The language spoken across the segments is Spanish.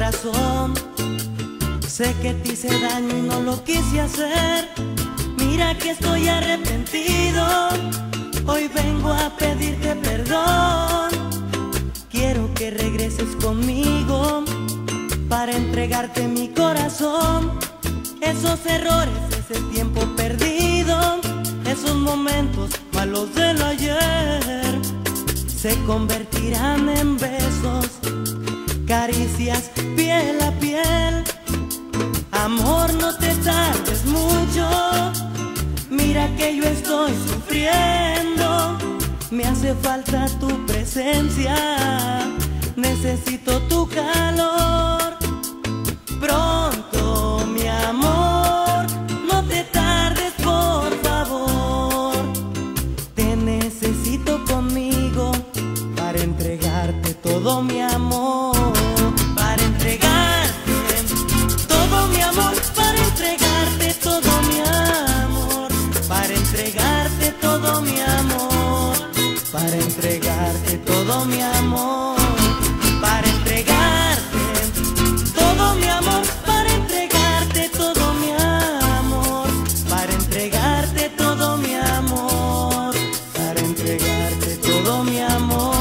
corazón. Sé que te hice daño y no lo quise hacer. Mira que estoy arrepentido. Hoy vengo a pedirte perdón. Quiero que regreses conmigo para entregarte mi corazón. Esos errores, ese tiempo perdido, esos momentos malos del ayer se convertirán en besos, caricias piel a piel. Amor, no te tardes mucho. Mira que yo estoy sufriendo. Me hace falta tu presencia. Necesito tu calor. Pronto, mi amor, no te tardes, por favor. Te necesito conmigo para entregarte todo mi amor. Para entregarte todo mi amor. Para entregarte todo mi amor. Para entregarte todo mi amor. Para entregarte todo mi amor. Para entregarte todo mi amor. Para entregarte todo mi amor. Para entregarte todo mi amor. Para entregarte todo mi amor.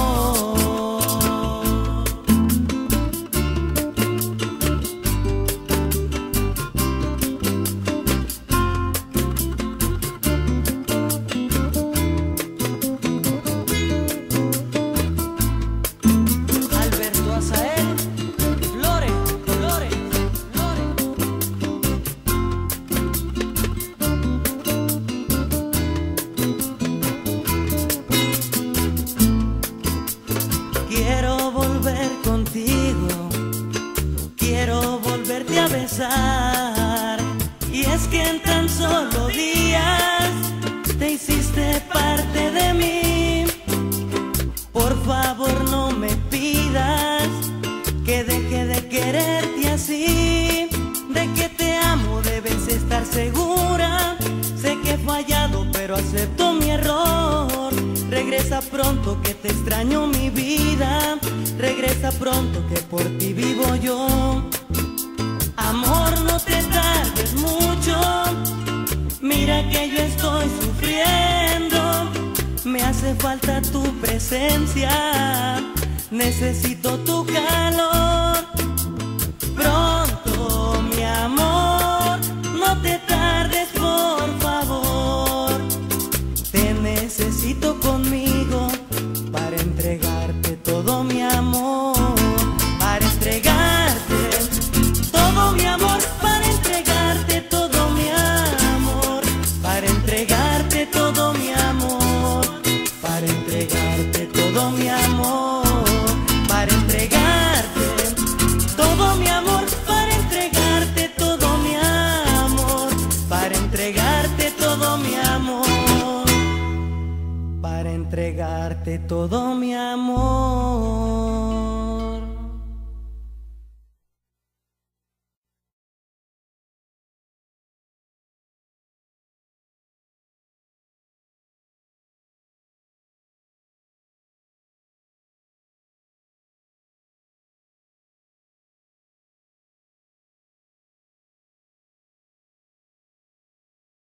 Quiero volver contigo, quiero volverte a besar. Y es que en tan solo días te hiciste parte de mí. Por favor no me pidas que deje de quererte así. De que te amo debes estar segura. Sé que he fallado pero acepto mi error. Regresa pronto que te extraño, mi vida. Regresa pronto que por ti vivo yo. Amor, no te tardes mucho. Mira que yo estoy sufriendo. Me hace falta tu presencia. Necesito tu calor. Pronto, mi amor, no te tardes, por favor. Te necesito conmigo para entregarte todo mi amor. Para entregarte todo mi amor. Para entregarte todo mi amor. Para entregarte todo mi amor. Para entregarte todo mi amor. Para entregarte todo mi amor. Para entregarte todo mi amor. Para entregarte todo mi amor. Para entregarte todo mi amor.